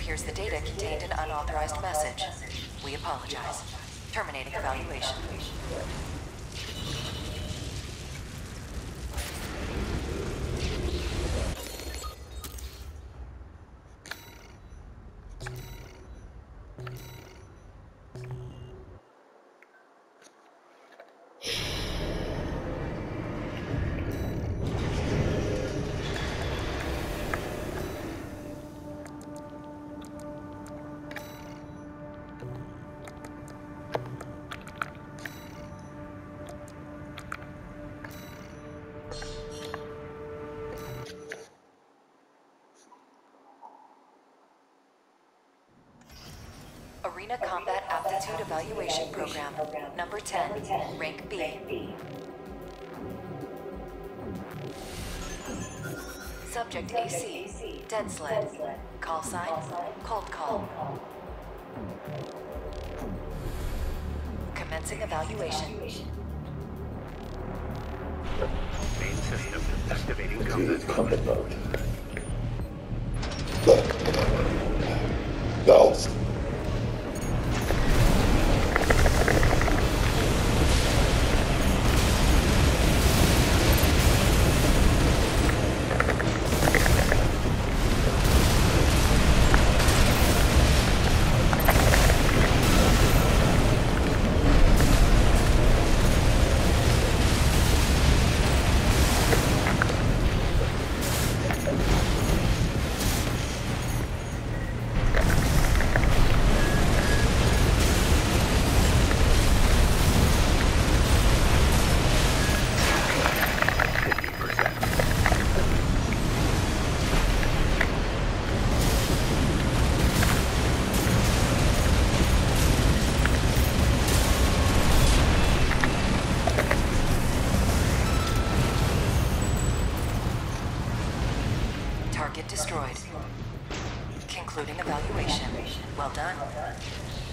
appears the data contained an unauthorized message. We apologize. Terminating evaluation. Arena Combat Aptitude Evaluation Program, number 10, rank B. Subject AC, Dead Sled. Call sign, Cold Call. Commencing evaluation. Main system activating Combat mode. Valves. Target destroyed. Concluding evaluation. Well done.